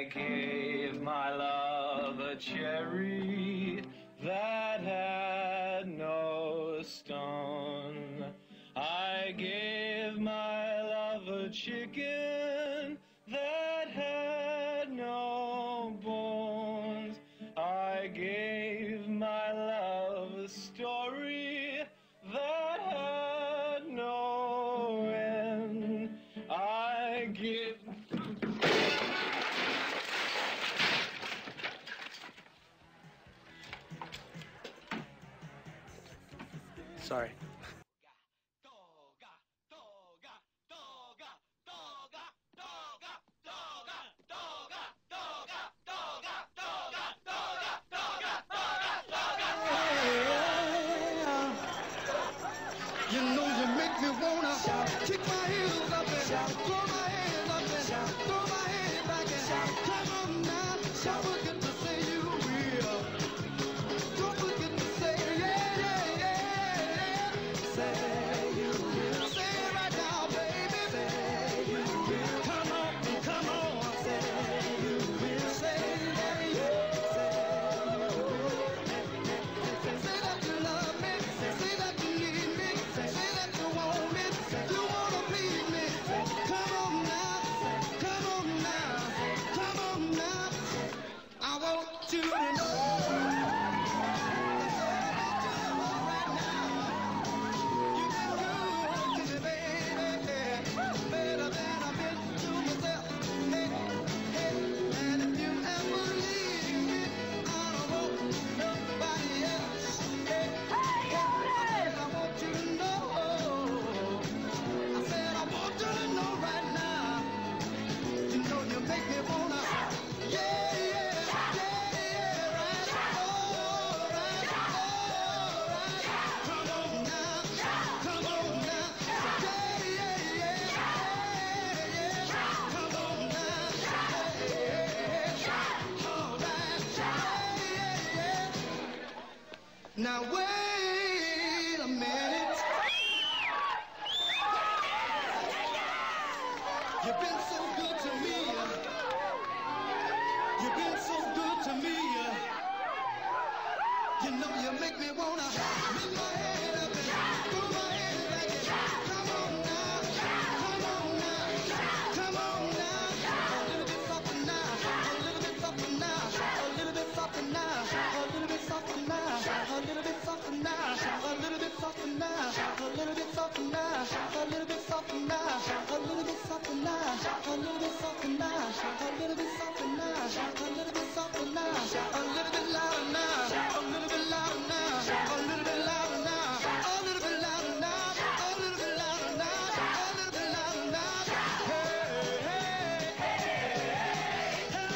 I gave my love a cherry that had no stone. I gave my love a chicken that had no bones. I gave my love a story that had no end. I give... Sorry. You know you make me wanna kick my heels up and throw my hands up and throw my head back and come on now. Don't forget to say you will. Don't forget to say yeah, yeah, yeah, yeah. Say you will. Say it right now, baby. Say you will. Come on, come on. Say you will. Say yeah, yeah. Say you will. Say that you love me. Say that you need me. Say that you want me, you wanna please me. Come on now, come on now, come on now. I want you to know. Right now, you've been good to me, baby. Better than I've been to myself. Hey, hey, and if you ever leave me, I don't want nobody else. Hey, hey, I want you to know. I said I want you to know right now. You know you make me wanna. Yeah, yeah, yeah, yeah, right. Alright, alright. Come on now, come on now. Yeah, yeah, yeah, yeah, yeah. Come on now, yeah, yeah. Alright, yeah, yeah, yeah. Now wait a minute. You've been so good to me. You've been so good to me. You know you make me wanna lift my head up and throw my head back and come on now, come on now, come on now. A little bit softer now, a little bit softer now, a little bit softer now, a little bit softer now, a little bit softer now, a little bit softer now, a little bit softer now, a little bit softer now, a little bit softer now, a little bit softer now, a little bit softer now, a little bit softer now, a little bit louder now, a little bit louder now, a little bit louder now, a little bit louder now, a little bit louder now, a little bit louder now. Hey, hey, hey,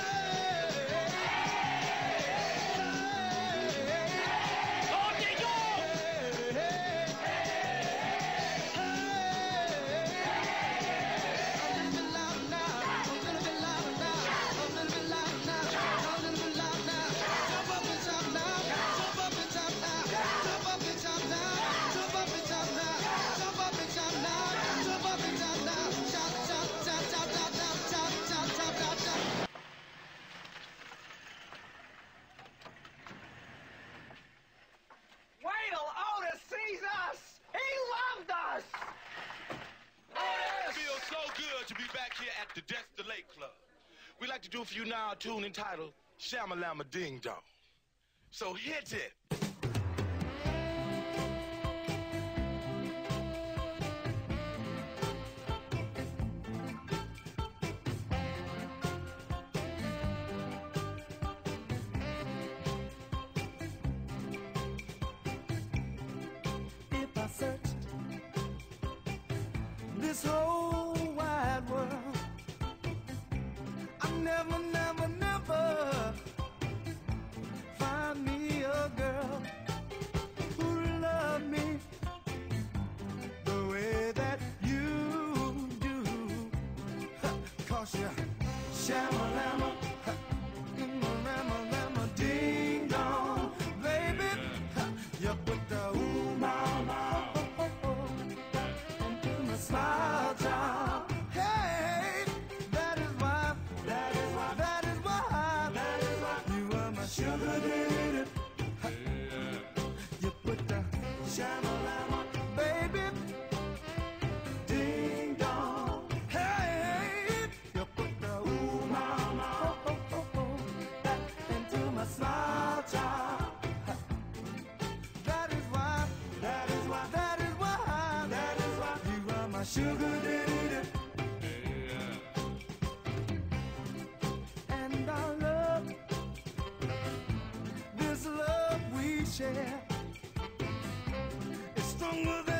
Wait till Otis sees us! He loved us! It feels so good to be back here at the Dexter Lake Club. We'd like to do for you now a tune entitled Shamalama Ding Dong. So hit it. If I searched this whole wide world, I never, never, never find me a girl who love me the way that you do. 'Cause you shamalama, rama, ding dong, baby. You put the ooh mama into my smile jar. Hey, that is why sugar daddy. And our love, this love we share, is stronger than